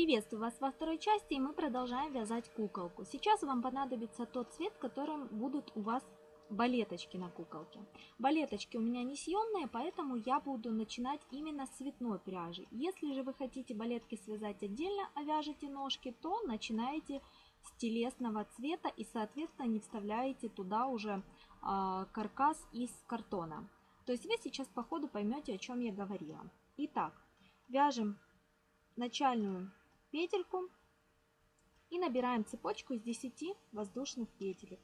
Приветствую вас во второй части, и мы продолжаем вязать куколку. Сейчас вам понадобится тот цвет, которым будут у вас балеточки на куколке. Балеточки у меня не съемные, поэтому я буду начинать именно с цветной пряжи. Если же вы хотите балетки связать отдельно, а вяжете ножки, то начинаете с телесного цвета и, соответственно, не вставляете туда уже каркас из картона. То есть вы сейчас по ходу поймете, о чем я говорила. Итак, вяжем начальную петельку и набираем цепочку из 10 воздушных петелек.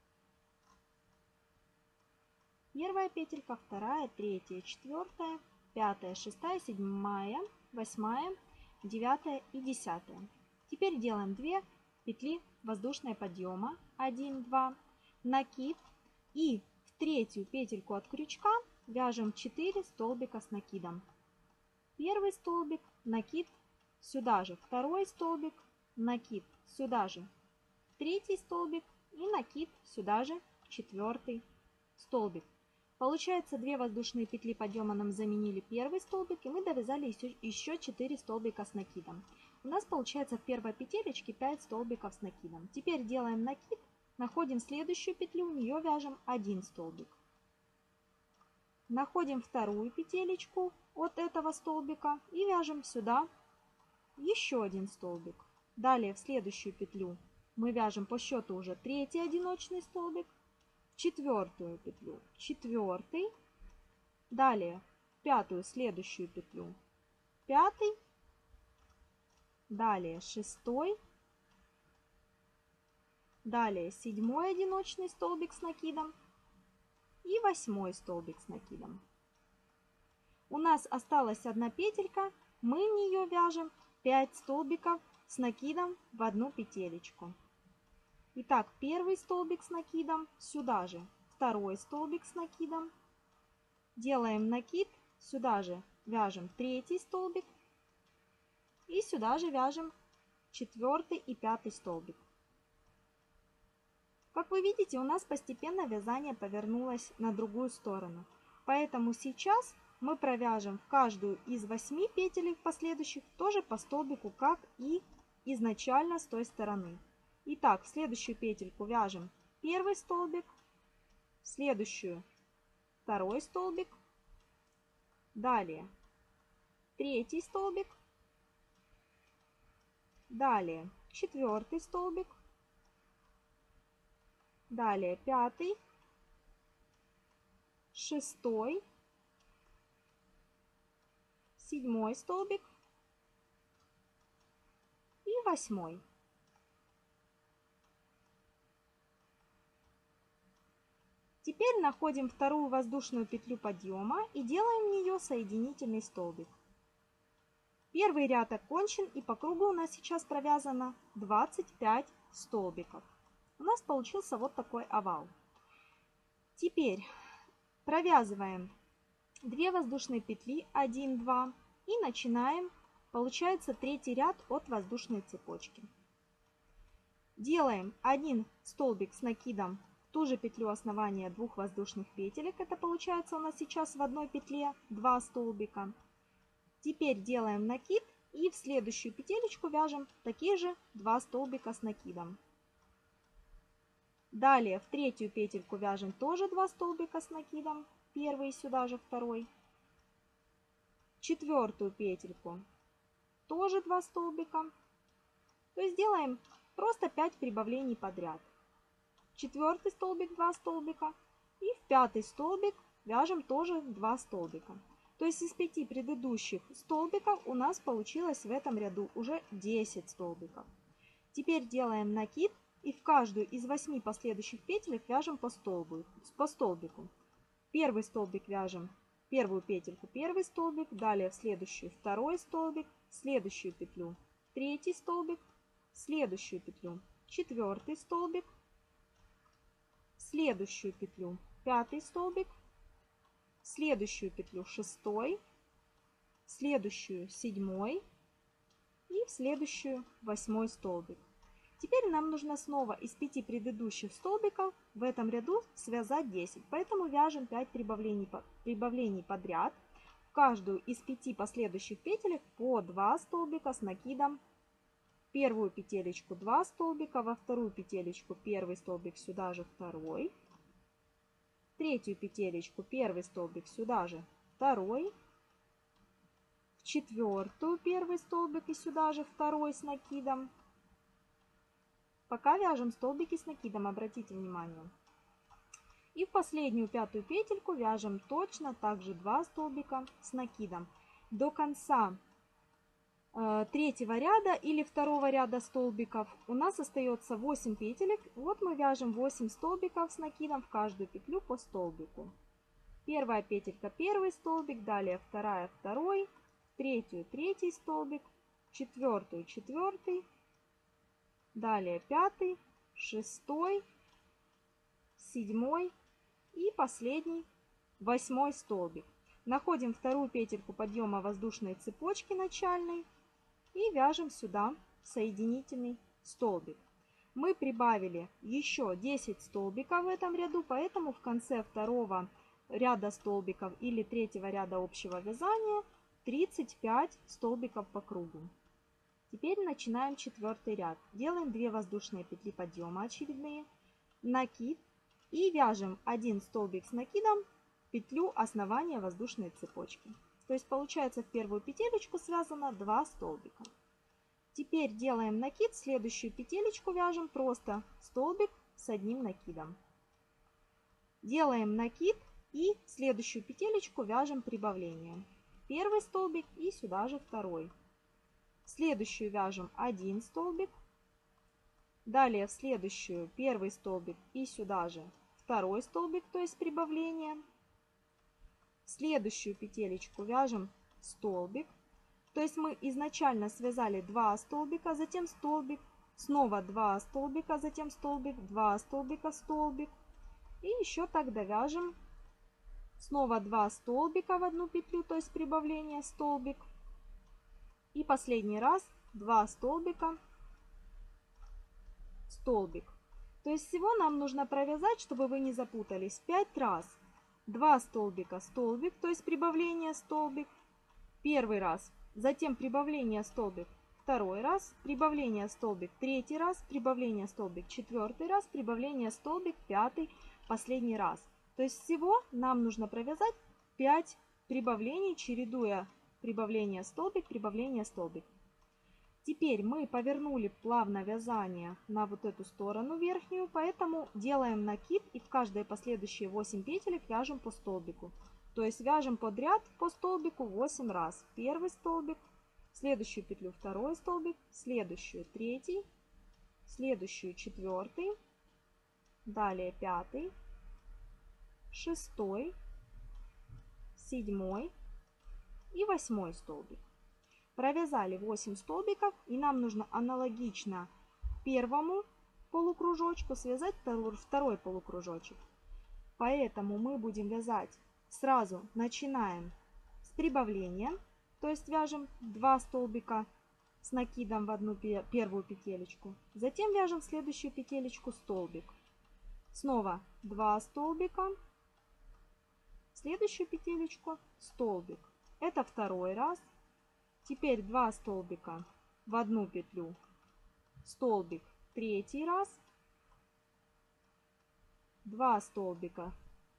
Первая петелька, вторая, третья, четвертая, пятая, шестая, седьмая, восьмая, девятая и десятая. Теперь делаем 2 петли воздушного подъема, 1, 2, накид, и в третью петельку от крючка вяжем 4 столбика с накидом. Первый столбик, накид, сюда же второй столбик, накид, сюда же третий столбик и накид, сюда же четвертый столбик. Получается, 2 воздушные петли подъема нам заменили первый столбик, и мы довязали еще 4 столбика с накидом. У нас получается в первой петелечке 5 столбиков с накидом. Теперь делаем накид, находим следующую петлю, в нее вяжем 1 столбик. Находим вторую петелечку от этого столбика и вяжем сюда еще 1 столбик. Далее в следующую петлю мы вяжем по счету уже 3-й одиночный столбик, в 4-ю петлю 4-й, далее в 5-ю следующую петлю 5-й, далее 6-й, далее 7-й одиночный столбик с накидом и 8-й столбик с накидом. У нас осталась одна петелька, мы в нее вяжем 5 столбиков с накидом в одну петелечку. Итак, первый столбик с накидом, сюда же второй столбик с накидом, делаем накид, сюда же вяжем 3-й столбик и сюда же вяжем 4-й и 5-й столбик. Как вы видите, у нас постепенно вязание повернулось на другую сторону, поэтому сейчас мы провяжем в каждую из 8 петелек последующих тоже по столбику, как и изначально с той стороны. Итак, в следующую петельку вяжем первый столбик, в следующую второй столбик, далее третий столбик, далее 4-й столбик, далее 5-й, 6-й, 7-й столбик и 8-й. Теперь находим вторую воздушную петлю подъема и делаем в нее соединительный столбик. Первый ряд окончен, и по кругу у нас сейчас провязано 25 столбиков. У нас получился вот такой овал. Теперь провязываем 2 воздушные петли, 1, 2, и начинаем, получается, третий ряд от воздушной цепочки. Делаем 1 столбик с накидом в ту же петлю основания 2 воздушных петелек, это получается у нас сейчас в одной петле 2 столбика. Теперь делаем накид и в следующую петелечку вяжем такие же 2 столбика с накидом. Далее в третью петельку вяжем тоже 2 столбика с накидом, первый сюда же второй. 4-ю петельку тоже 2 столбика. То есть делаем просто 5 прибавлений подряд. 4-й столбик 2 столбика и в 5-й столбик вяжем тоже 2 столбика. То есть из 5 предыдущих столбиков у нас получилось в этом ряду уже 10 столбиков. Теперь делаем накид и в каждую из 8 последующих петелек вяжем по столбику. Первый столбик вяжем первую петельку, первый столбик, далее в следующую второй столбик, следующую петлю третий столбик, следующую петлю 4-й столбик, следующую петлю 5-й столбик, следующую петлю 6-й, следующую 7-й и в следующую 8-й столбик. Теперь нам нужно снова из 5 предыдущих столбиков в этом ряду связать 10. Поэтому вяжем 5 прибавлений подряд. В каждую из 5 последующих петелек по 2 столбика с накидом первую петелечку 2 столбика, во вторую петелечку первый столбик, сюда же второй, в третью петелечку первый столбик, сюда же второй, в четвертую первый столбик и сюда же второй с накидом. Пока вяжем столбики с накидом, обратите внимание. И в последнюю пятую петельку вяжем точно так же 2 столбика с накидом. До конца третьего ряда или второго ряда столбиков у нас остается 8 петелек. Вот мы вяжем 8 столбиков с накидом в каждую петлю по столбику. Первая петелька первый столбик, далее вторая второй, третью третий столбик, четвертую четвертый, далее пятый, шестой, седьмой и последний восьмой столбик. Находим вторую петельку подъема воздушной цепочки начальной и вяжем сюда соединительный столбик. Мы прибавили еще 10 столбиков в этом ряду, поэтому в конце второго ряда столбиков или третьего ряда общего вязания 35 столбиков по кругу. Теперь начинаем четвертый ряд. Делаем 2 воздушные петли подъема очередные, накид и вяжем 1 столбик с накидом в петлю основания воздушной цепочки. То есть получается в первую петелечку связано 2 столбика. Теперь делаем накид, следующую петелечку вяжем просто столбик с одним накидом. Делаем накид и следующую петелечку вяжем прибавление. Первый столбик и сюда же второй. В следующую вяжем 1 столбик. Далее в следующую первый столбик и сюда же второй столбик, то есть прибавление. В следующую петелечку вяжем столбик. То есть мы изначально связали 2 столбика, затем столбик, снова 2 столбика, затем столбик, 2 столбика, столбик. И еще так довяжем снова 2 столбика в одну петлю, то есть прибавление, столбик. И последний раз 2 столбика, столбик. То есть всего нам нужно провязать, чтобы вы не запутались, 5 раз. 2 столбика, столбик, то есть прибавление, столбик. Первый раз. Затем прибавление, столбик, второй раз. Прибавление, столбик, третий раз. Прибавление, столбик, четвертый раз. Прибавление, столбик, пятый, последний раз. То есть всего нам нужно провязать 5 прибавлений, чередуя прибавление, столбик, прибавление, столбик. Теперь мы повернули плавно вязание на вот эту сторону верхнюю, поэтому делаем накид и в каждые последующие 8 петелек вяжем по столбику. То есть вяжем подряд по столбику 8 раз. Первый столбик, следующую петлю второй столбик, следующую третий, следующую четвертый, далее пятый, шестой, седьмой и восьмой столбик. Провязали 8 столбиков, и нам нужно аналогично первому полукружочку связать второй полукружочек. Поэтому мы будем вязать сразу, начинаем с прибавления, то есть вяжем 2 столбика с накидом в одну первую петелечку. Затем вяжем в следующую петелечку столбик. Снова 2 столбика, в следующую петелечку столбик. Это второй раз. Теперь 2 столбика в одну петлю, столбик третий раз, 2 столбика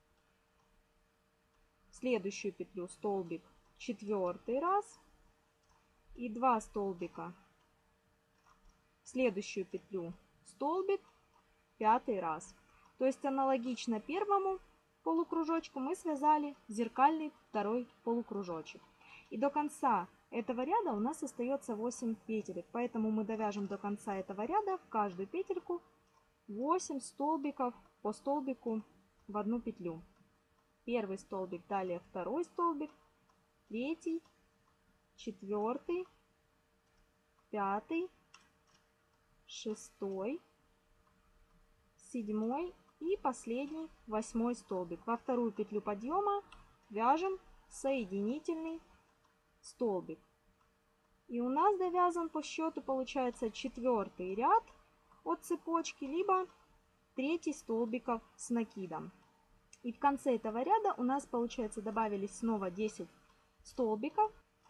в следующую петлю, столбик четвертый раз и 2 столбика в следующую петлю, столбик пятый раз. То есть аналогично первому полукружочку мы связали зеркальный второй полукружочек. И до конца этого ряда у нас остается 8 петелек, поэтому мы довяжем до конца этого ряда в каждую петельку 8 столбиков по столбику в одну петлю. Первый столбик, далее второй столбик, третий, четвертый, пятый, шестой, седьмой и последний восьмой столбик. Во вторую петлю подъема вяжем соединительный столбик. И у нас довязан по счету получается 4-й ряд от цепочки, либо 3 столбиков с накидом. И в конце этого ряда у нас получается добавились снова 10 столбиков.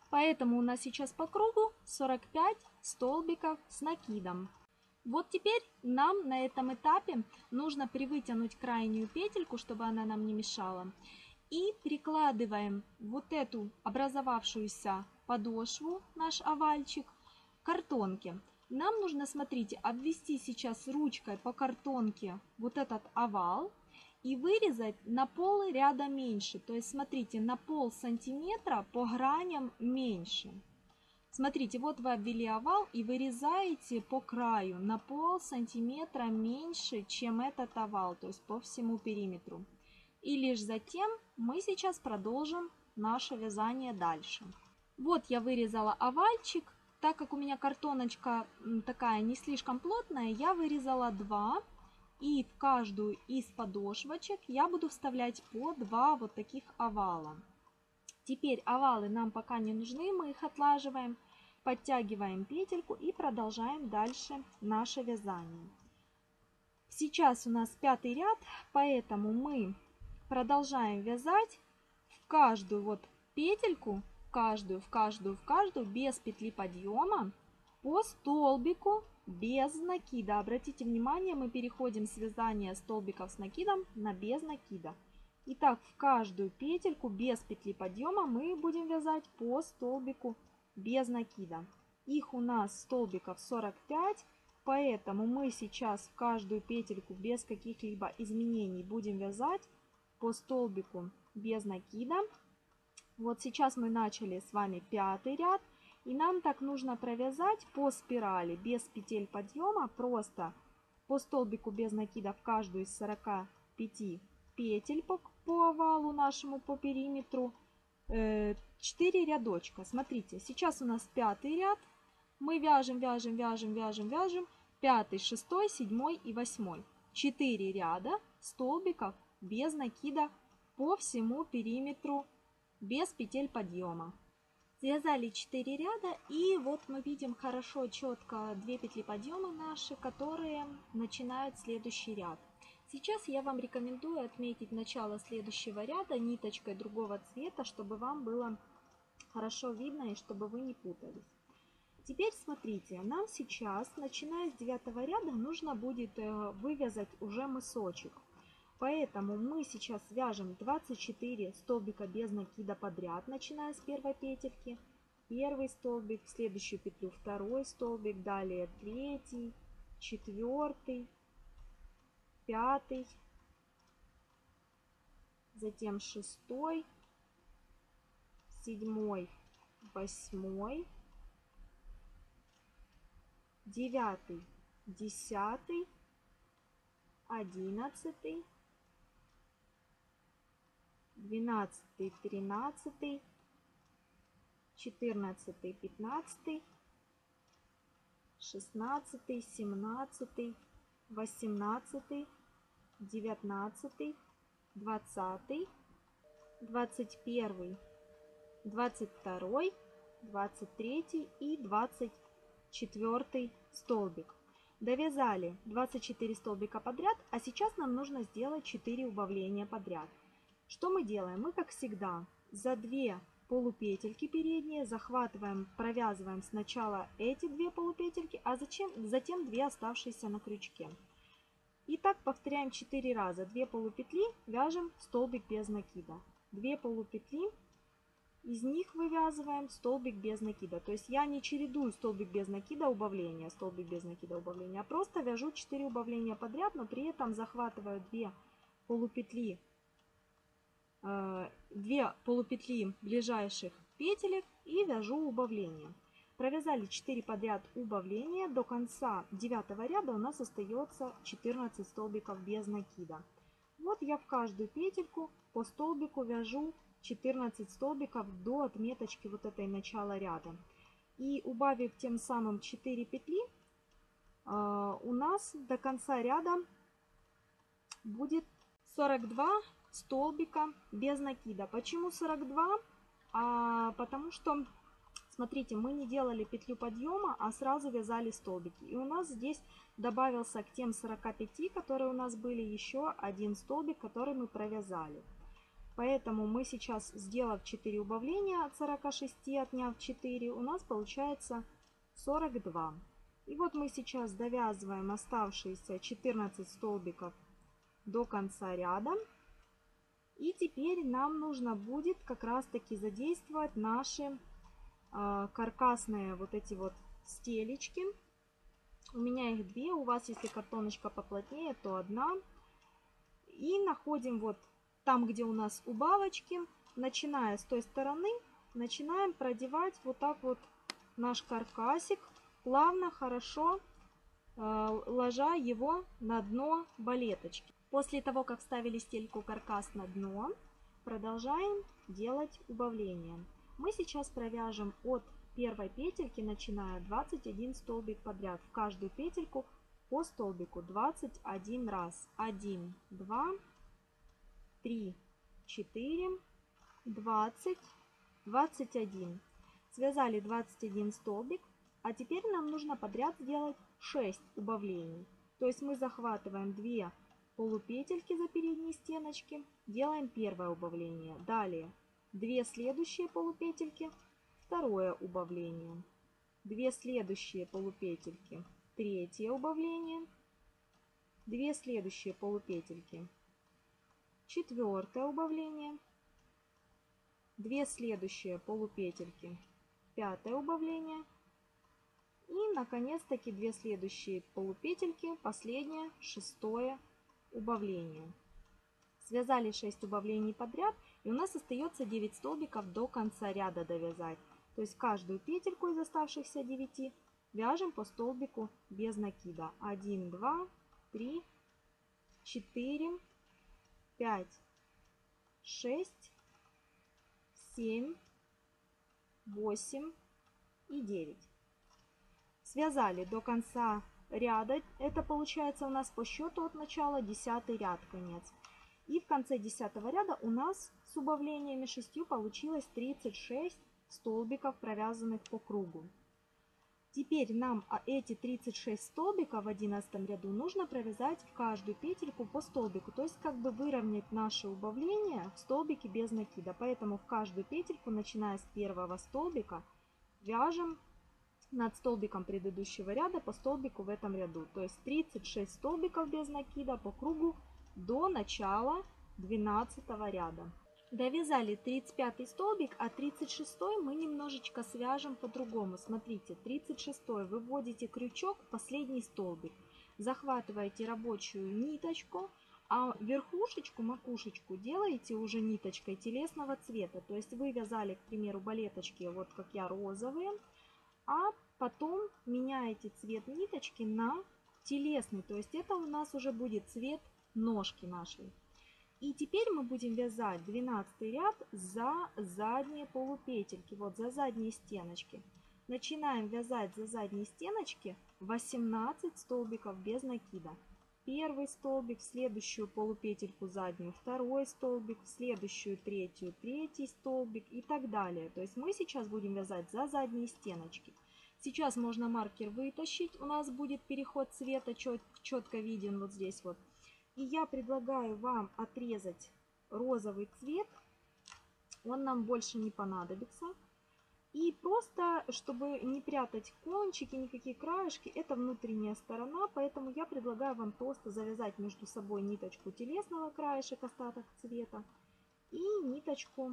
Поэтому у нас сейчас по кругу 45 столбиков с накидом. Вот теперь нам на этом этапе нужно привытянуть крайнюю петельку, чтобы она нам не мешала. И прикладываем вот эту образовавшуюся подошву, наш овальчик, к картонке. Нам нужно, смотрите, обвести сейчас ручкой по картонке вот этот овал и вырезать на пол ряда меньше. То есть, смотрите, на пол сантиметра по граням меньше. Смотрите, вот вы обвели овал и вырезаете по краю на пол сантиметра меньше, чем этот овал, то есть по всему периметру. И лишь затем мы сейчас продолжим наше вязание дальше. Вот я вырезала овальчик. Так как у меня картоночка такая не слишком плотная, я вырезала 2. И в каждую из подошвочек я буду вставлять по 2 вот таких овала. Теперь овалы нам пока не нужны, мы их отлаживаем. Подтягиваем петельку и продолжаем дальше наше вязание. Сейчас у нас 5-й ряд, поэтому мы продолжаем вязать в каждую вот петельку, в каждую, без петли подъема по столбику без накида. Обратите внимание, мы переходим с вязания столбиков с накидом на без накида. Итак, в каждую петельку без петли подъема мы будем вязать по столбику без накида. Их у нас столбиков 45, поэтому мы сейчас в каждую петельку без каких-либо изменений будем вязать по столбику без накида. Вот сейчас мы начали с вами 5-й ряд, и нам так нужно провязать по спирали без петель подъема, просто по столбику без накида в каждую из 45 петель по овалу нашему, по периметру 4 рядочка. Смотрите, сейчас у нас 5-й ряд. Мы вяжем 5, 6, 7 и 8. 4 ряда столбиков без накида по всему периметру без петель подъема. Связали 4 ряда, и вот мы видим хорошо, четко 2 петли подъема наши, которые начинают следующий ряд. Сейчас я вам рекомендую отметить начало следующего ряда ниточкой другого цвета, чтобы вам было хорошо видно и чтобы вы не путались. Теперь смотрите, нам сейчас, начиная с 9-го ряда, нужно будет вывязать уже мысочек. Поэтому мы сейчас вяжем 24 столбика без накида подряд, начиная с первой петельки. Первый столбик, в следующую петлю второй столбик, далее 3, 4, 5, затем 6, 7, 8, 9, 10, 11, 12, 13, 14, 15, 16, 17, 18, 19, 20, 21, 22, 23 и 24 столбик. Довязали 24 столбика подряд, а сейчас нам нужно сделать 4 убавления подряд. Что мы делаем? Мы, как всегда, за 2 полупетельки передние захватываем, провязываем сначала эти 2 полупетельки, а затем 2 оставшиеся на крючке. И так повторяем 4 раза. 2 полупетли, вяжем столбик без накида. 2 полупетли, из них вывязываем столбик без накида. То есть я не чередую столбик без накида, убавления, столбик без накида, убавления, а просто вяжу 4 убавления подряд, но при этом захватываю 2 полупетли ближайших петелек и вяжу убавление. Провязали 4 подряд убавления. До конца 9-го ряда у нас остается 14 столбиков без накида. Вот я в каждую петельку по столбику вяжу 14 столбиков до отметочки вот этой начала ряда. И убавив тем самым 4 петли, у нас до конца ряда будет 42 столбика без накида. Почему 42? Потому что, смотрите, мы не делали петлю подъема, а сразу вязали столбики. И у нас здесь добавился к тем 45, которые у нас были, еще один столбик, который мы провязали. Поэтому мы сейчас, сделав 4 убавления от 46, отняв 4, у нас получается 42. И вот мы сейчас довязываем оставшиеся 14 столбиков до конца ряда. И теперь нам нужно будет как раз таки задействовать наши каркасные вот эти вот стелечки. У меня их две, у вас, если картоночка поплотнее, то одна. И находим вот там, где у нас убавочки, начиная с той стороны, начинаем продевать вот так вот наш каркасик, плавно, хорошо ложа его на дно балеточки. После того, как вставили стельку каркас на дно, продолжаем делать убавление. Мы сейчас провяжем от первой петельки, начиная 21 столбик подряд. В каждую петельку по столбику 21 раз. 1, 2, 3, 4, 20, 21. Связали 21 столбик, а теперь нам нужно подряд сделать 6 убавлений. То есть мы захватываем 2 полупетельки за передние стеночки, делаем первое убавление. Далее 2 следующие полупетельки, второе убавление. 2 следующие полупетельки, третье убавление. 2 следующие полупетельки, четвертое убавление. 2 следующие полупетельки, пятое убавление. И, наконец-таки, 2 следующие полупетельки, последнее, шестое убавление. Связали 6 убавлений подряд, и у нас остается 9 столбиков до конца ряда довязать. То есть каждую петельку из оставшихся 9 вяжем по столбику без накида. 1, 2, 3, 4, 5, 6, 7, 8 и 9. Связали до конца ряда. Это получается у нас по счету от начала 10 ряд, конец. И в конце 10 ряда у нас с убавлениями 6 получилось 36 столбиков, провязанных по кругу. Теперь нам эти 36 столбиков в 11 ряду нужно провязать в каждую петельку по столбику. То есть как бы выровнять наши убавления в столбике без накида. Поэтому в каждую петельку, начиная с первого столбика, вяжем над столбиком предыдущего ряда по столбику в этом ряду. То есть 36 столбиков без накида по кругу до начала 12 ряда. Довязали 35 столбик, а 36 мы немножечко свяжем по-другому. Смотрите, 36 выводите крючок в последний столбик, захватываете рабочую ниточку, а верхушечку, макушечку делаете уже ниточкой телесного цвета. То есть вы вязали, к примеру, балеточки, вот как я, розовые, а потом меняете цвет ниточки на телесный. То есть это у нас уже будет цвет ножки нашей. И теперь мы будем вязать 12 ряд за задние полупетельки, вот за задние стеночки. Начинаем вязать за задние стеночки 18 столбиков без накида. Первый столбик, в следующую полупетельку заднюю, второй столбик, в следующую третью, третий столбик и так далее. То есть мы сейчас будем вязать за задние стеночки. Сейчас можно маркер вытащить, у нас будет переход цвета четко виден вот здесь вот. И я предлагаю вам отрезать розовый цвет, он нам больше не понадобится. И просто, чтобы не прятать кончики, никакие краешки, это внутренняя сторона, поэтому я предлагаю вам просто завязать между собой ниточку телесного краешек, остаток цвета, и ниточку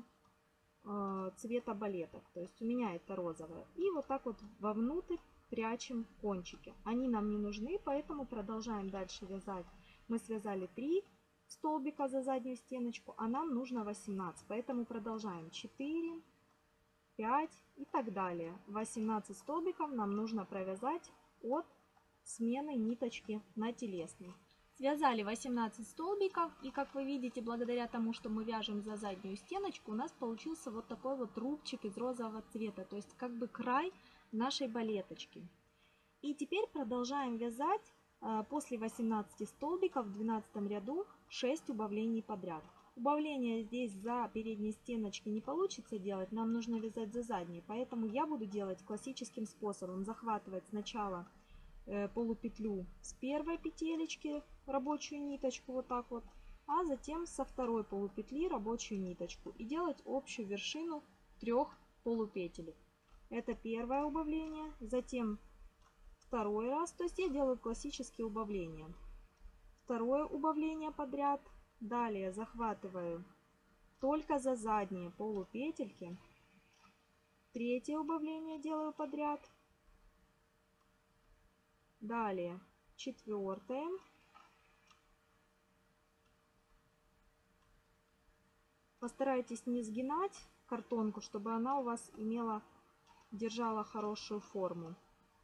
цвета балеток. То есть у меня это розовая. И вот так вот вовнутрь прячем кончики. Они нам не нужны, поэтому продолжаем дальше вязать. Мы связали 3 столбика за заднюю стеночку, а нам нужно 18. Поэтому продолжаем 4, 5 и так далее. 18 столбиков нам нужно провязать от смены ниточки на телесный. Связали 18 столбиков, и как вы видите, благодаря тому, что мы вяжем за заднюю стеночку, у нас получился вот такой вот рубчик из розового цвета, то есть как бы край нашей балеточки. И теперь продолжаем вязать после 18 столбиков в 12 ряду 6 убавлений подряд. Убавления здесь за передние стеночки не получится делать, нам нужно вязать за задние, поэтому я буду делать классическим способом: захватывать сначала полупетлю с первой петелечки, рабочую ниточку вот так вот, а затем со второй полупетли рабочую ниточку и делать общую вершину 3 полупетелек. Это первое убавление, затем второй раз, то есть я делаю классические убавления. Второе убавление подряд, далее захватываю только за задние полупетельки, третье убавление делаю подряд, далее четвертое, постарайтесь не сгинать картонку, чтобы она у вас держала хорошую форму.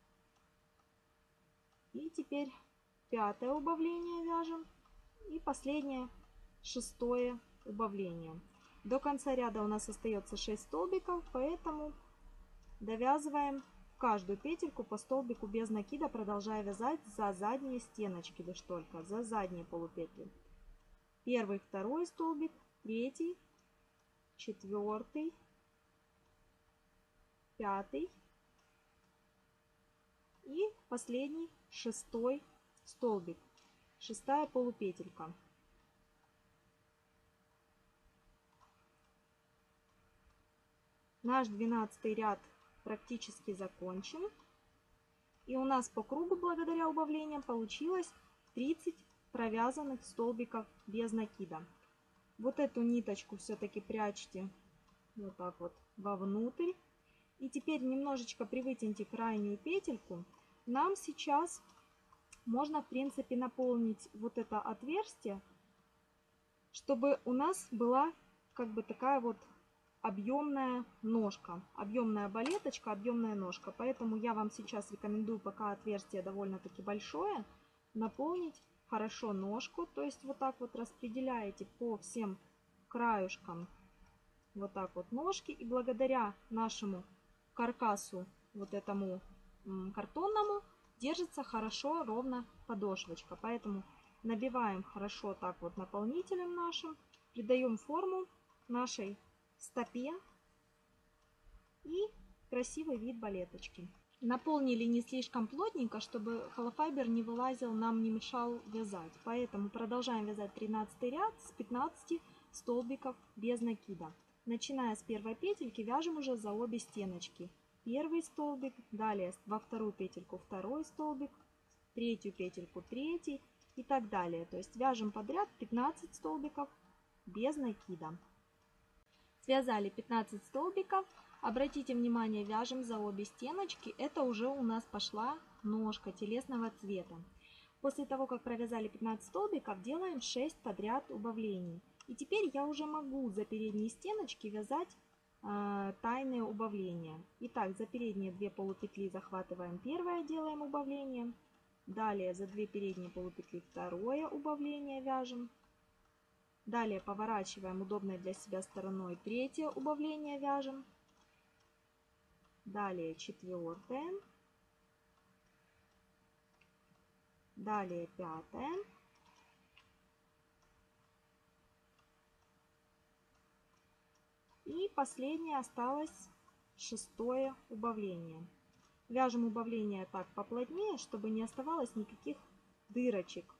И теперь пятое убавление вяжем и последнее, шестое убавление. До конца ряда у нас остается 6 столбиков, поэтому довязываем каждую петельку по столбику без накида, продолжая вязать за задние стеночки лишь только, за задние полупетли. Первый, второй столбик, третий, четвертый, пятый и последний, шестой столбик, шестая полупетелька. Наш 12 ряд практически закончен. И у нас по кругу, благодаря убавлениям, получилось 30 провязанных столбиков без накида. Вот эту ниточку все-таки прячьте вот так вот вовнутрь. И теперь немножечко привытяните крайнюю петельку. Нам сейчас можно, в принципе, наполнить вот это отверстие, чтобы у нас была как бы такая вот объемная ножка, объемная балеточка, объемная ножка. Поэтому я вам сейчас рекомендую, пока отверстие довольно-таки большое, наполнить хорошо ножку. То есть вот так вот распределяете по всем краюшкам вот так вот ножки. И благодаря нашему каркасу, вот этому картонному, держится хорошо ровно подошвочка. Поэтому набиваем хорошо так вот наполнителем нашим, придаем форму нашей стопе и красивый вид балеточки. Наполнили не слишком плотненько, чтобы холофайбер не вылазил, нам не мешал вязать. Поэтому продолжаем вязать 13 ряд с 15 столбиков без накида. Начиная с первой петельки вяжем уже за обе стеночки. Первый столбик, далее во вторую петельку второй столбик, третью петельку третий и так далее. То есть вяжем подряд 15 столбиков без накида. Связали 15 столбиков. Обратите внимание, вяжем за обе стеночки. Это уже у нас пошла ножка телесного цвета. После того, как провязали 15 столбиков, делаем 6 подряд убавлений. И теперь я уже могу за передние стеночки вязать тайные убавления. Итак, за передние 2 полупетли захватываем первое, делаем убавление. Далее за 2 передние полупетли второе убавление вяжем. Далее поворачиваем удобной для себя стороной, третье убавление вяжем. Далее четвертое. Далее пятое. И последнее осталось шестое убавление. Вяжем убавление так поплотнее, чтобы не оставалось никаких дырочек.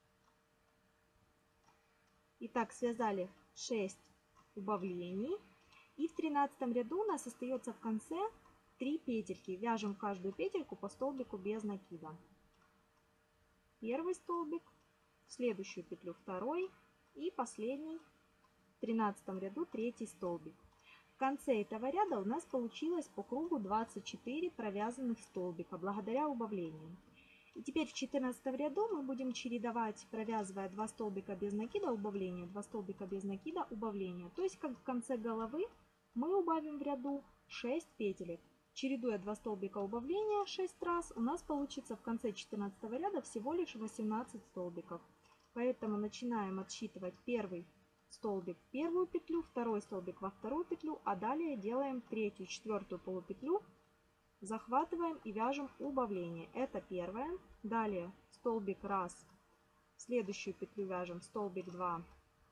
Итак, связали 6 убавлений. И в 13 ряду у нас остается в конце 3 петельки. Вяжем каждую петельку по столбику без накида. Первый столбик, в следующую петлю второй и последний в 13 ряду третий столбик. В конце этого ряда у нас получилось по кругу 24 провязанных столбика благодаря убавлениям. И теперь в 14 ряду мы будем чередовать, провязывая 2 столбика без накида убавления, 2 столбика без накида убавления. То есть как в конце головы мы убавим в ряду 6 петелек. Чередуя 2 столбика убавления 6 раз, у нас получится в конце 14 ряда всего лишь 18 столбиков. Поэтому начинаем отсчитывать первый столбик в первую петлю, второй столбик во вторую петлю, а далее делаем третью, четвертую полупетлю, захватываем и вяжем убавление. Это первое. Далее столбик 1, в следующую петлю вяжем столбик 2,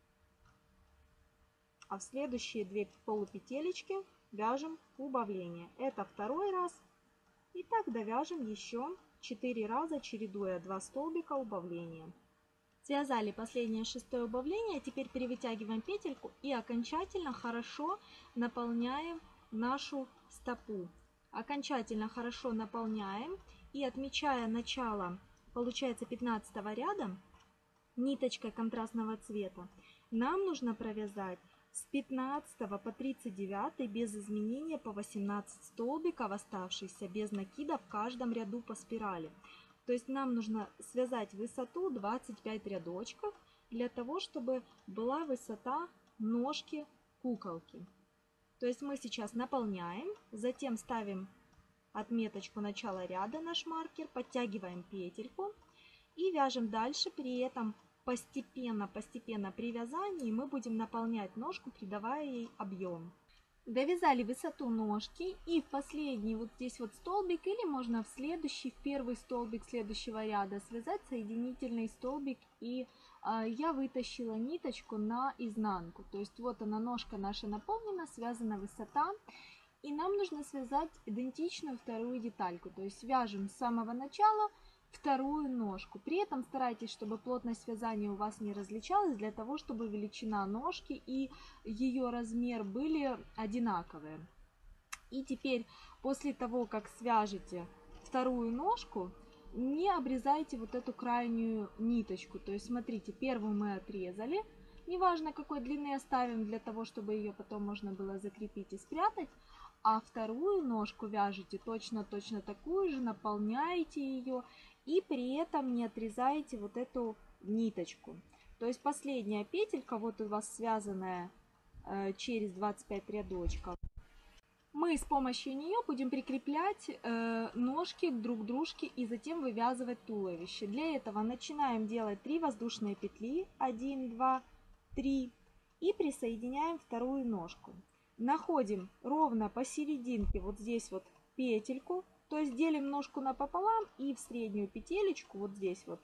а в следующие 2 полупетелечки вяжем убавление. Это второй раз. И так довяжем еще 4 раза, чередуя 2 столбика убавления. Связали последнее шестое убавление, теперь перевытягиваем петельку и окончательно хорошо наполняем нашу стопу. Окончательно хорошо наполняем и, отмечая начало, получается, 15 ряда ниточкой контрастного цвета, нам нужно провязать с 15 по 39 без изменения по 18 столбиков оставшихся без накида в каждом ряду по спирали. То есть нам нужно связать высоту 25 рядочков для того, чтобы была высота ножки куколки. То есть мы сейчас наполняем, затем ставим отметочку начала ряда, наш маркер, подтягиваем петельку и вяжем дальше. При этом постепенно при вязании мы будем наполнять ножку, придавая ей объем. Довязали высоту ножки и в последний вот здесь вот столбик, или можно в следующий, в первый столбик следующего ряда связать соединительный столбик, и я вытащила ниточку на изнанку. То есть вот она, ножка наша наполнена, связана высота, и нам нужно связать идентичную вторую детальку. То есть вяжем с самого начала вторую ножку. При этом старайтесь, чтобы плотность вязания у вас не различалась, для того, чтобы величина ножки и ее размер были одинаковые. И теперь, после того, как свяжете вторую ножку, не обрезайте вот эту крайнюю ниточку. То есть, смотрите, первую мы отрезали, неважно какой длины оставим, для того, чтобы ее потом можно было закрепить и спрятать. А вторую ножку вяжете точно такую же, наполняете ее и при этом не отрезаете вот эту ниточку. То есть последняя петелька, вот у вас связанная через 25 рядочков, мы с помощью нее будем прикреплять ножки друг к дружке и затем вывязывать туловище. Для этого начинаем делать 3 воздушные петли, 1, 2, 3, и присоединяем вторую ножку. Находим ровно посерединке вот здесь вот петельку, то есть делим ножку напополам и в среднюю петелечку вот здесь вот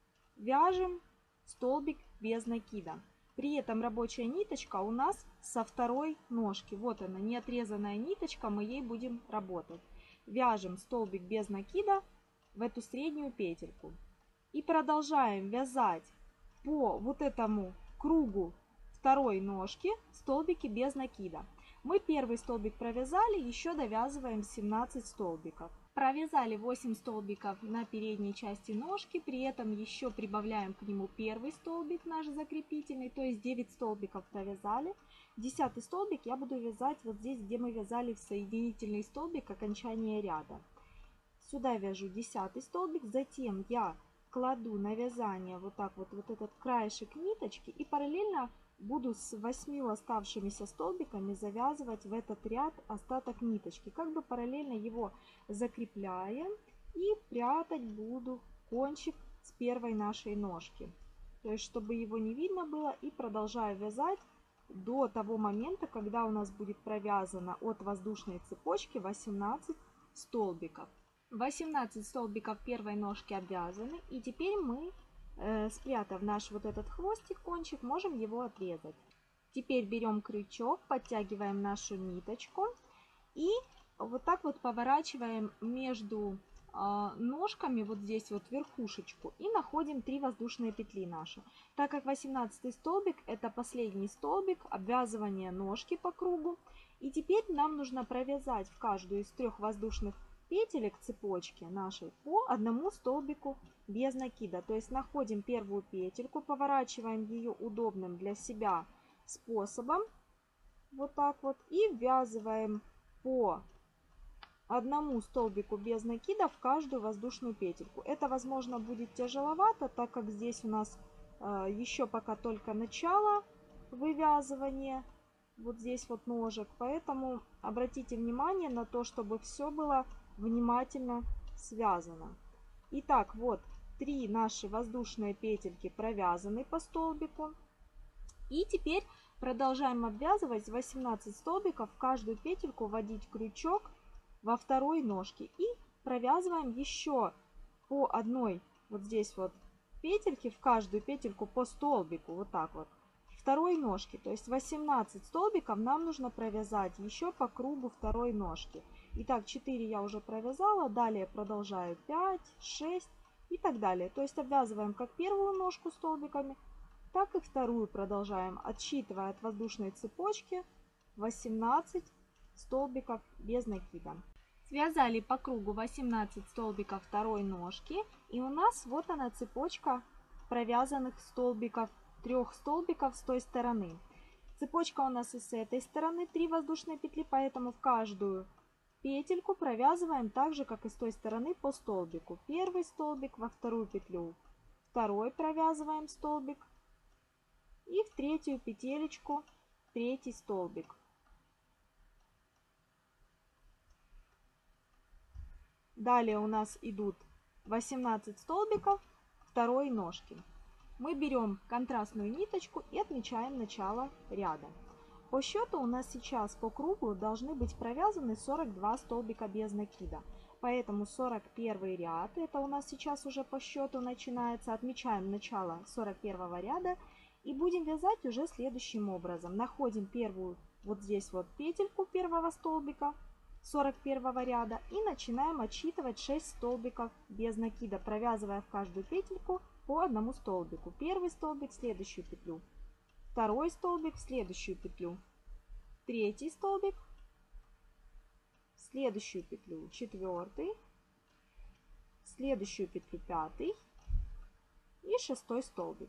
вяжем столбик без накида. При этом рабочая ниточка у нас со второй ножки. Вот она, не отрезанная ниточка, мы ей будем работать. Вяжем столбик без накида в эту среднюю петельку. И продолжаем вязать по вот этому кругу второй ножки столбики без накида. Мы первый столбик провязали, еще довязываем 17 столбиков. Провязали 8 столбиков на передней части ножки, при этом еще прибавляем к нему первый столбик наш закрепительный, то есть 9 столбиков провязали. 10 столбик я буду вязать вот здесь, где мы вязали в соединительный столбик окончания ряда. Сюда вяжу 10 столбик, затем я кладу на вязание вот так вот этот краешек ниточки и параллельно буду с 8 оставшимися столбиками завязывать в этот ряд остаток ниточки. Как бы параллельно его закрепляем и прятать буду кончик с первой нашей ножки. То есть, чтобы его не видно было, и продолжаю вязать до того момента, когда у нас будет провязано от воздушной цепочки 18 столбиков. 18 столбиков первой ножки обвязаны, и теперь мы, спрятав наш вот этот хвостик, кончик, можем его отрезать. Теперь берем крючок, подтягиваем нашу ниточку и вот так вот поворачиваем между ножками вот здесь вот верхушечку и находим 3 воздушные петли наши. Так как 18 столбик это последний столбик обвязывания ножки по кругу, и теперь нам нужно провязать в каждую из 3 воздушных петелек цепочки нашей по одному столбику без накида. То есть находим первую петельку, поворачиваем ее удобным для себя способом, вот так вот, и ввязываем по одному столбику без накида в каждую воздушную петельку. Это, возможно, будет тяжеловато, так как здесь у нас еще пока только начало вывязывания вот здесь вот ножек, поэтому обратите внимание на то, чтобы все было внимательно связано. Итак, вот 3 наши воздушные петельки провязаны по столбику. И теперь продолжаем обвязывать 18 столбиков, в каждую петельку вводить крючок во второй ножке. И провязываем еще по одной вот здесь вот петельке, в каждую петельку по столбику, вот так вот, второй ножки. То есть 18 столбиков нам нужно провязать еще по кругу второй ножки. Итак, 4 я уже провязала, далее продолжаю 5, 6, и так далее. То есть обвязываем как первую ножку столбиками, так и вторую продолжаем, отсчитывая от воздушной цепочки 18 столбиков без накида. Связали по кругу 18 столбиков второй ножки, и у нас вот она цепочка провязанных столбиков, 3 столбиков с той стороны. Цепочка у нас и с этой стороны 3 воздушные петли, поэтому в каждую петельку провязываем так же, как и с той стороны, по столбику. Первый столбик, во вторую петлю второй провязываем столбик, и в третью петелечку третий столбик. Далее у нас идут 18 столбиков второй ножки. Мы берем контрастную ниточку и отмечаем начало ряда. По счету у нас сейчас по кругу должны быть провязаны 42 столбика без накида. Поэтому 41 ряд, это у нас сейчас уже по счету начинается. Отмечаем начало 41 ряда и будем вязать уже следующим образом. Находим первую вот здесь вот петельку первого столбика 41 ряда и начинаем отсчитывать 6 столбиков без накида, провязывая в каждую петельку по одному столбику. Первый столбик в следующую петлю, второй столбик в следующую петлю, третий столбик в следующую петлю, четвертый, в следующую петлю, пятый и шестой столбик.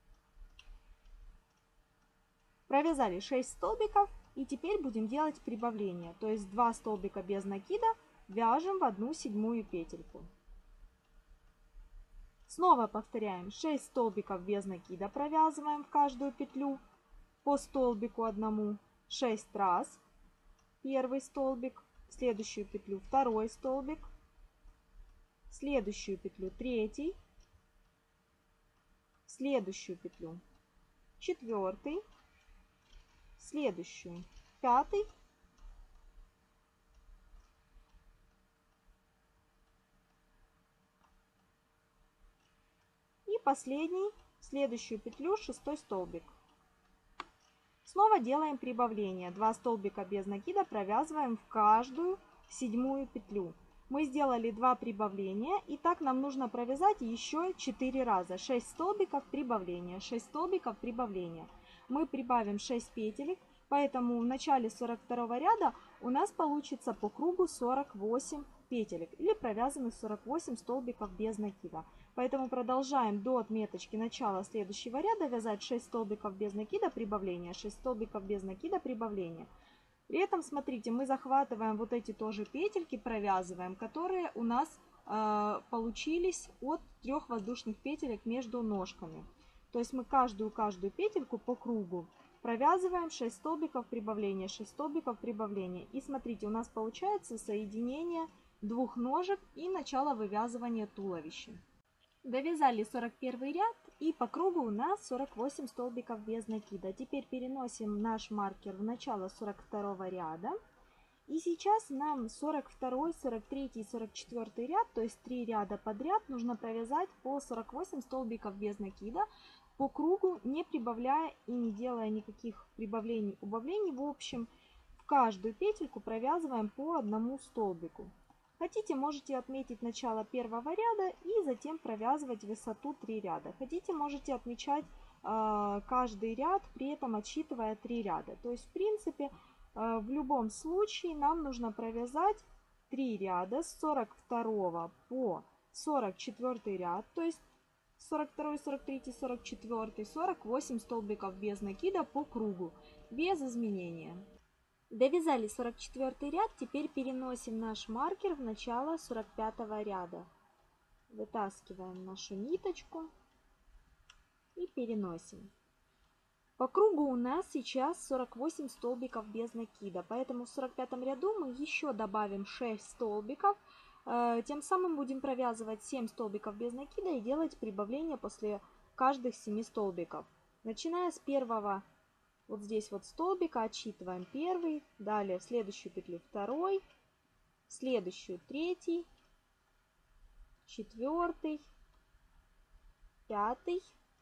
Провязали 6 столбиков и теперь будем делать прибавление, то есть 2 столбика без накида вяжем в 1/7 петельку. Снова повторяем, 6 столбиков без накида провязываем в каждую петлю по столбику одному 6 раз. Первый столбик, в следующую петлю второй столбик, в следующую петлю третий, в следующую петлю четвертый, в следующую пятый, и последний, в следующую петлю шестой столбик. Снова делаем прибавление. 2 столбика без накида провязываем в каждую 7 петлю. Мы сделали 2 прибавления, и так нам нужно провязать еще 4 раза. 6 столбиков прибавления, 6 столбиков прибавления. Мы прибавим 6 петелек, поэтому в начале 42 ряда у нас получится по кругу 48 петелек или провязанных 48 столбиков без накида. Поэтому продолжаем до отметочки начала следующего ряда вязать 6 столбиков без накида прибавления, 6 столбиков без накида прибавления. При этом, смотрите, мы захватываем вот эти тоже петельки, провязываем, которые у нас получились от 3 воздушных петелек между ножками. То есть мы каждую петельку по кругу провязываем 6 столбиков прибавления, 6 столбиков прибавления. И смотрите, у нас получается соединение двух ножек и начало вывязывания туловища. Довязали 41 ряд и по кругу у нас 48 столбиков без накида. Теперь переносим наш маркер в начало 42 ряда. И сейчас нам 42, 43 и 44 ряд, то есть 3 ряда подряд, нужно провязать по 48 столбиков без накида по кругу, не прибавляя и не делая никаких прибавлений, убавлений. В общем, в каждую петельку провязываем по одному столбику. Хотите, можете отметить начало первого ряда и затем провязывать высоту 3 ряда. Хотите, можете отмечать каждый ряд, при этом отсчитывая 3 ряда. То есть, в принципе, в любом случае нам нужно провязать 3 ряда с 42 по 44 ряд, то есть 42, 43, 44, 48 столбиков без накида по кругу, без изменения. Довязали 44 ряд, теперь переносим наш маркер в начало 45 ряда. Вытаскиваем нашу ниточку и переносим. По кругу у нас сейчас 48 столбиков без накида, поэтому в 45 ряду мы еще добавим 6 столбиков. Тем самым будем провязывать 7 столбиков без накида и делать прибавление после каждых 7 столбиков. Начиная с первого, вот здесь вот столбика, отсчитываем первый, далее в следующую петлю второй, в следующую третий, четвертый, пятый,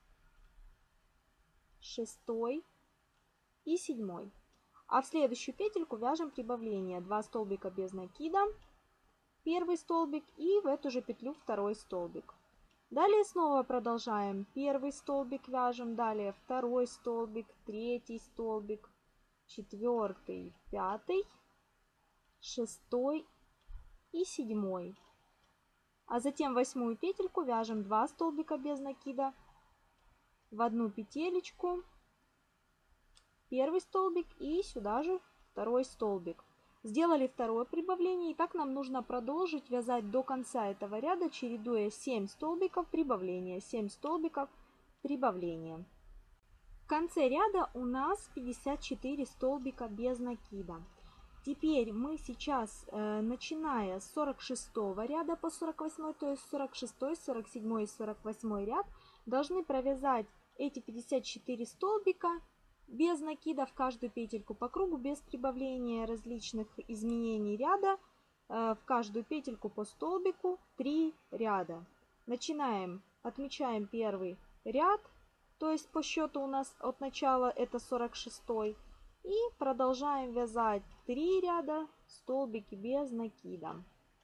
шестой и седьмой. А в следующую петельку вяжем прибавление. 2 столбика без накида, первый столбик и в эту же петлю второй столбик. Далее снова продолжаем. Первый столбик вяжем, далее второй столбик, третий столбик, четвертый, пятый, шестой и седьмой. А затем восьмую петельку вяжем 2 столбика без накида в одну петелечку, первый столбик и сюда же второй столбик. Сделали второе прибавление, и так нам нужно продолжить вязать до конца этого ряда, чередуя 7 столбиков прибавления, 7 столбиков прибавления. В конце ряда у нас 54 столбика без накида. Теперь мы сейчас, начиная с 46 ряда по 48, то есть 46, 47 и 48 ряд, должны провязать эти 54 столбика без накида в каждую петельку по кругу, без прибавления различных изменений ряда, в каждую петельку по столбику 3 ряда. Начинаем, отмечаем первый ряд, то есть по счету у нас от начала это 46, и продолжаем вязать 3 ряда столбики без накида.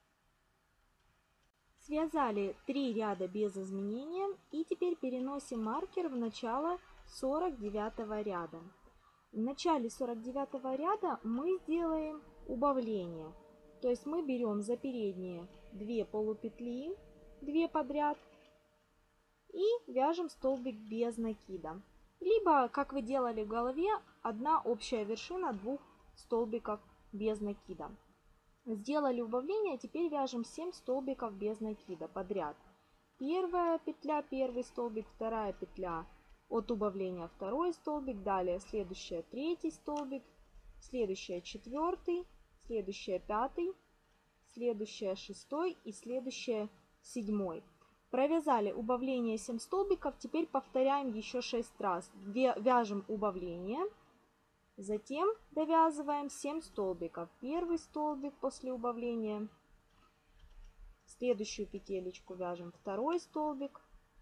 Связали 3 ряда без изменения, и теперь переносим маркер в начало 49 ряда. В начале 49 ряда мы сделаем убавление. То есть мы берем за передние 2 полупетли, 2 подряд, и вяжем столбик без накида. Либо, как вы делали в голове, одна общая вершина 2 столбиков без накида. Сделали убавление, теперь вяжем 7 столбиков без накида подряд. Первая петля, первый столбик, вторая петля от убавления, второй столбик, далее следующая третий столбик, следующая четвертый, следующая пятый, следующая шестой и следующая седьмой. Провязали убавление 7 столбиков, теперь повторяем еще 6 раз. Вяжем убавление, затем довязываем 7 столбиков. Первый столбик после убавления, следующую петелечку вяжем второй столбик,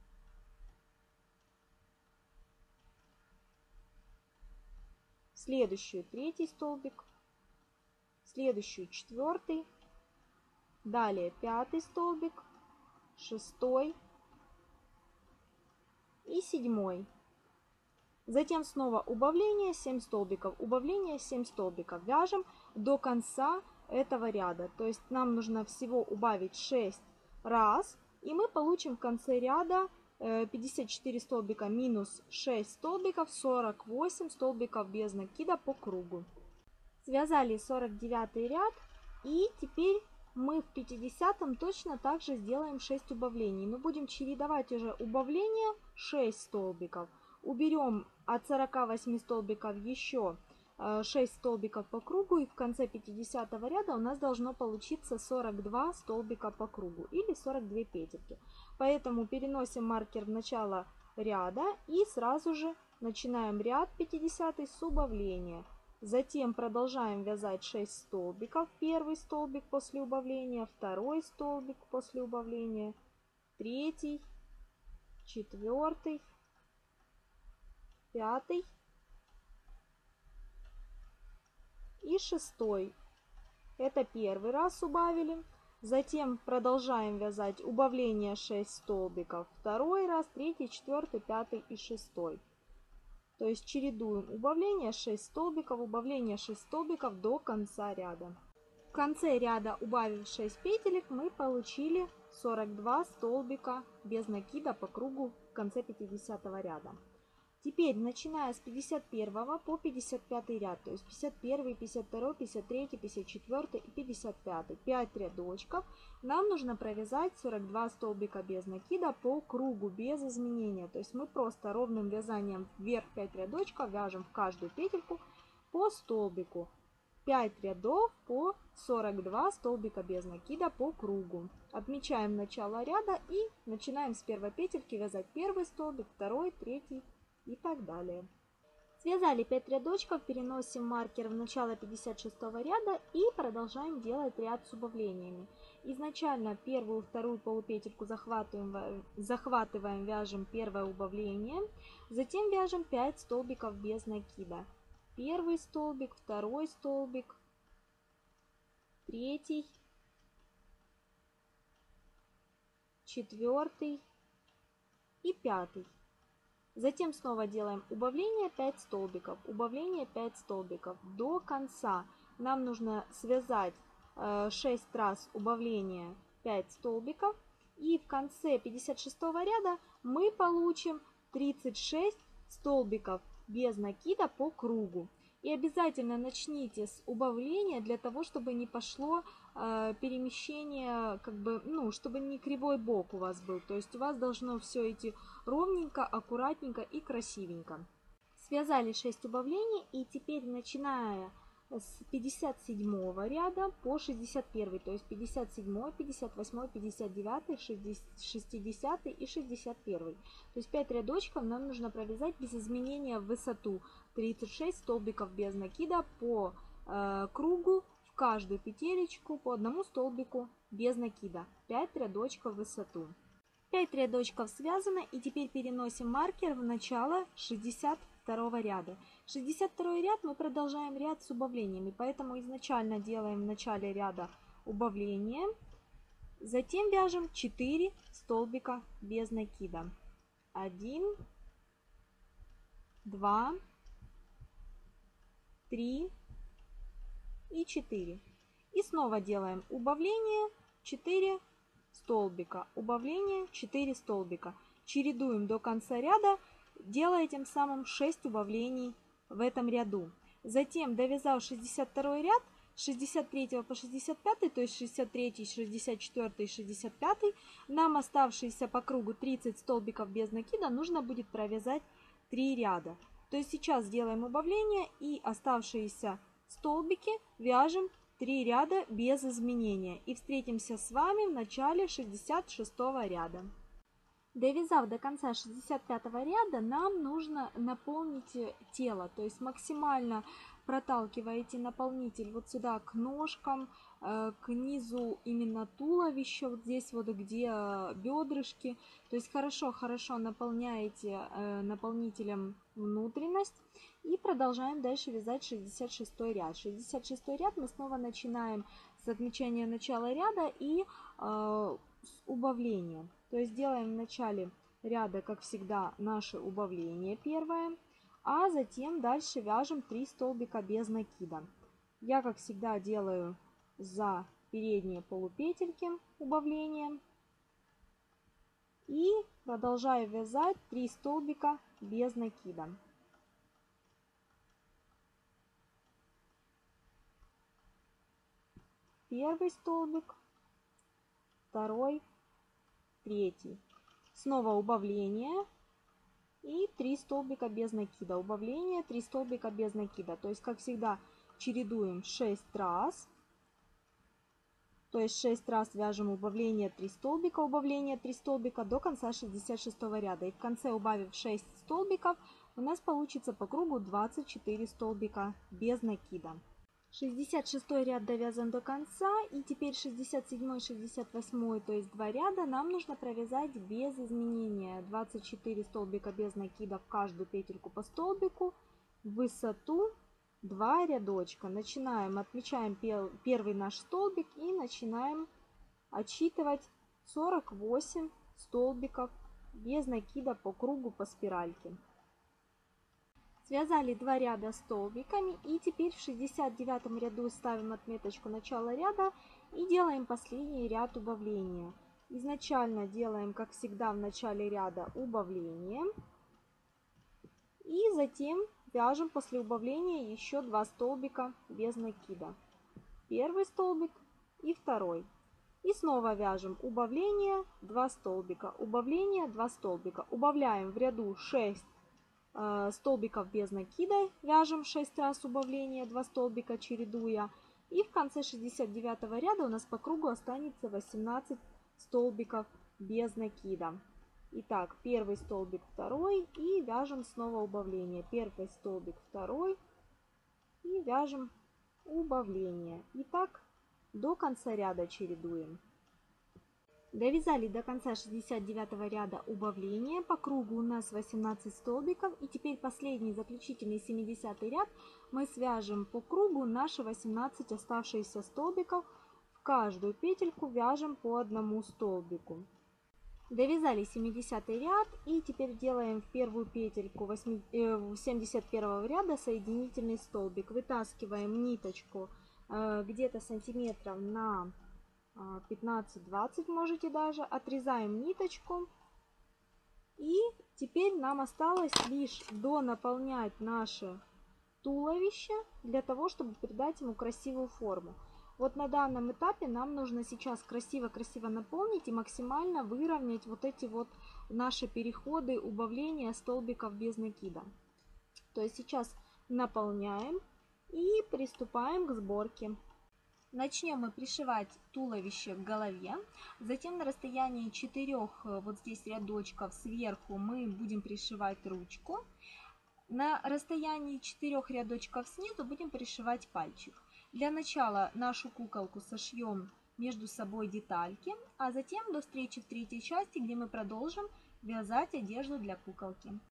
следующую третий столбик, следующую четвертый, далее пятый столбик, шестой и седьмой. Затем снова убавление 7 столбиков, убавление 7 столбиков. Вяжем до конца этого ряда. То есть нам нужно всего убавить 6 раз, и мы получим в конце ряда 54 столбика минус 6 столбиков, 48 столбиков без накида по кругу. Связали 49 ряд, и теперь мы в 50 точно так же сделаем 6 убавлений. Но будем чередовать уже убавления 6 столбиков. Уберем от 48 столбиков еще 6 столбиков по кругу, и в конце 50 ряда у нас должно получиться 42 столбика по кругу или 42 петельки. Поэтому переносим маркер в начало ряда и сразу же начинаем ряд 50 с убавления. Затем продолжаем вязать 6 столбиков. Первый столбик после убавления, второй столбик после убавления, третий, четвертый, пятый и шестой. Это первый раз убавили. Затем продолжаем вязать убавление 6 столбиков. Второй раз, третий, четвертый, пятый и шестой. То есть чередуем убавление 6 столбиков, убавление 6 столбиков до конца ряда. В конце ряда, убавив 6 петелек, мы получили 42 столбика без накида по кругу в конце 50 ряда. Теперь, начиная с 51 по 55 ряд, то есть 51, 52, 53, 54 и 55, 5 рядочков, нам нужно провязать 42 столбика без накида по кругу, без изменения. То есть мы просто ровным вязанием вверх 5 рядочков вяжем в каждую петельку по столбику. 5 рядов по 42 столбика без накида по кругу. Отмечаем начало ряда и начинаем с первой петельки вязать первый столбик, второй, третий и так далее. Связали 5 рядочков, переносим маркер в начало 56 ряда и продолжаем делать ряд с убавлениями. Изначально первую, вторую полупетельку захватываем, вяжем первое убавление, затем вяжем 5 столбиков без накида. Первый столбик, второй столбик, третий, четвертый, и 5. Затем снова делаем убавление 5 столбиков, убавление 5 столбиков до конца. Нам нужно связать 6 раз убавление 5 столбиков, и в конце 56 ряда мы получим 36 столбиков без накида по кругу. И обязательно начните с убавления для того, чтобы не пошло перемещение, чтобы не кривой бок у вас был. То есть у вас должно все идти ровненько, аккуратненько и красивенько. Связали 6 убавлений, и теперь, начиная с 57 ряда по 61, то есть 57, 58, 59, 60 и 61. То есть 5 рядочков нам нужно провязать без изменения в высоту. 36 столбиков без накида по кругу, в каждую петелечку по одному столбику без накида. 5 рядочков в высоту. 5 рядочков связано, и теперь переносим маркер в начало 62 ряда. 62 ряд мы продолжаем ряд с убавлениями, поэтому изначально делаем в начале ряда убавление, затем вяжем 4 столбика без накида. 1, 2, 3 и 4. И снова делаем убавление 4 столбика, убавление 4 столбика. Чередуем до конца ряда, делая тем самым 6 убавлений в этом ряду. Затем, довязав 62 ряд, с 63 по 65, то есть 63, 64 и 65, нам оставшиеся по кругу 30 столбиков без накида нужно будет провязать 3 ряда. То есть сейчас делаем убавление и оставшиеся столбики вяжем 3 ряда без изменения. И встретимся с вами в начале 66 ряда. Довязав до конца 65 ряда, нам нужно наполнить тело. То есть максимально проталкиваете наполнитель вот сюда к ножкам, к низу именно туловища, вот здесь вот где бедрышки. То есть хорошо наполняете наполнителем внутренность. И продолжаем дальше вязать 66 ряд. 66 ряд мы снова начинаем с отмечания начала ряда и с убавления. То есть делаем в начале ряда, как всегда, наше убавление первое, а затем дальше вяжем 3 столбика без накида. Я, как всегда, делаю за передние полупетельки убавления и продолжаю вязать 3 столбика без накида. Первый столбик, второй, третий. Снова убавление и 3 столбика без накида. Убавление, 3 столбика без накида. То есть, как всегда, чередуем 6 раз. То есть 6 раз вяжем убавление 3 столбика, убавление 3 столбика до конца 66 ряда. И в конце, убавив 6 столбиков, у нас получится по кругу 24 столбика без накида. 66 ряд довязан до конца, и теперь 67, 68, то есть 2 ряда нам нужно провязать без изменения. 24 столбика без накида в каждую петельку по столбику, в высоту 2 рядочка. Начинаем, отмечаем первый наш столбик и начинаем отсчитывать 48 столбиков без накида по кругу по спиральке. Связали 2 ряда столбиками, и теперь в 69 ряду ставим отметочку начала ряда и делаем последний ряд убавления. Изначально делаем, как всегда, в начале ряда убавление. И затем вяжем после убавления еще 2 столбика без накида. Первый столбик и второй. И снова вяжем убавление, 2 столбика, убавление, 2 столбика. Убавляем в ряду 6 столбиков без накида, вяжем 6 раз убавление, 2 столбика чередуя. И в конце 69 ряда у нас по кругу останется 18 столбиков без накида. Итак, первый столбик, второй, и вяжем снова убавление. Первый столбик, второй, и вяжем убавление. И так до конца ряда чередуем. Довязали до конца 69 ряда убавление. По кругу у нас 18 столбиков. И теперь последний заключительный 70 ряд мы свяжем по кругу наши 18 оставшиеся столбиков. В каждую петельку вяжем по одному столбику. Довязали 70 ряд и теперь делаем в первую петельку 71 ряда соединительный столбик. Вытаскиваем ниточку где-то сантиметров на 15-20, можете даже. Отрезаем ниточку. И теперь нам осталось лишь донаполнять наше туловище для того, чтобы придать ему красивую форму. Вот на данном этапе нам нужно сейчас красиво-красиво наполнить и максимально выровнять вот эти вот наши переходы, убавления столбиков без накида. То есть сейчас наполняем и приступаем к сборке. Начнем мы пришивать туловище к голове, затем на расстоянии 4 вот здесь рядочков сверху мы будем пришивать ручку. На расстоянии 4 рядочков снизу будем пришивать пальчик. Для начала нашу куколку сошьем между собой детальки, а затем до встречи в третьей части, где мы продолжим вязать одежду для куколки.